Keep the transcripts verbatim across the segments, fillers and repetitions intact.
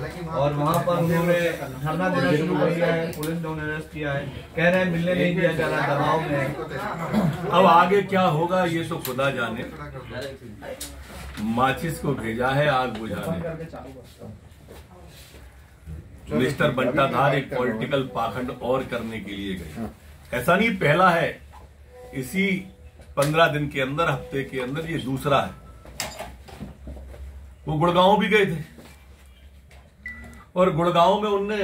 और वहाँ पर उन्होंने धरना देना शुरू कर दिया है। पुलिस ने उन्हें अरेस्ट किया है, कह रहे हैं मिलने नहीं दिया जा रहा, दबाव में। अब आगे क्या होगा ये तो खुदा जाने। माचिस को भेजा है आग बुझाने। मिस्टर बंटाधार एक पॉलिटिकल पाखंड और करने के लिए गए। ऐसा नहीं पहला है, इसी पंद्रह दिन के अंदर, हफ्ते के अंदर ये दूसरा है। वो गुड़गांव भी गए थे और गुड़गांव में उनने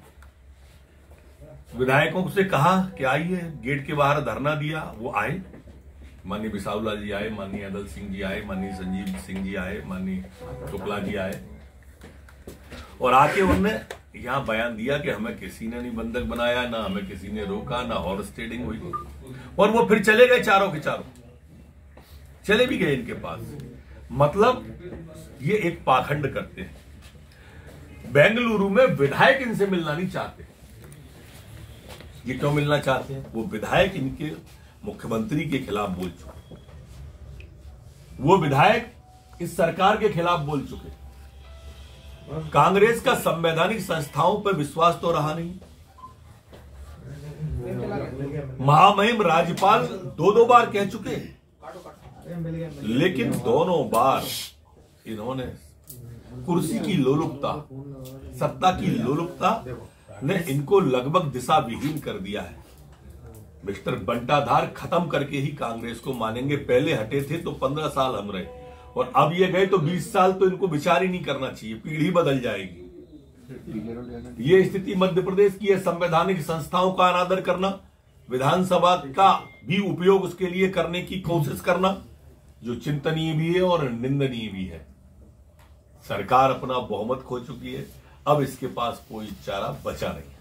विधायकों से कहा कि आइए, गेट के बाहर धरना दिया। वो आए, माननीय बिसाहुला जी आए, माननीय अदल सिंह जी आए, माननीय संजीव सिंह जी आए, माननीय शुक्ला जी आए और आके उनने यहां बयान दिया कि हमें किसी ने नहीं बंधक बनाया, ना हमें किसी ने रोका, ना हॉर्स ट्रेडिंग हुई। और वो फिर चले गए, चारों के चारों चले भी गए इनके पास। मतलब ये एक पाखंड करते हैं। बेंगलुरु में विधायक इनसे मिलना नहीं चाहते। ये क्यों मिलना चाहते हैं? वो विधायक इनके मुख्यमंत्री के खिलाफ बोल चुके, वो विधायक इस सरकार के खिलाफ बोल चुके। कांग्रेस का संवैधानिक संस्थाओं पर विश्वास तो रहा नहीं। महामहिम राज्यपाल दो दो बार कह चुके, लेकिन दोनों बार इन्होंने कुर्सी की लोलुपता, सत्ता की लोलुपता ने इनको लगभग दिशा विहीन कर दिया है। मिस्टर बंटाधार खत्म करके ही कांग्रेस को मानेंगे। पहले हटे थे तो पंद्रह साल हम रहे और अब ये गए तो बीस साल, तो इनको विचार ही नहीं करना चाहिए, पीढ़ी बदल जाएगी। ये स्थिति मध्य प्रदेश की है। संवैधानिक संस्थाओं का अनादर करना, विधानसभा का भी उपयोग उसके लिए करने की कोशिश करना, जो चिंतनीय भी है और निंदनीय भी है। सरकार अपना बहुमत खो चुकी है, अब इसके पास कोई चारा बचा नहीं।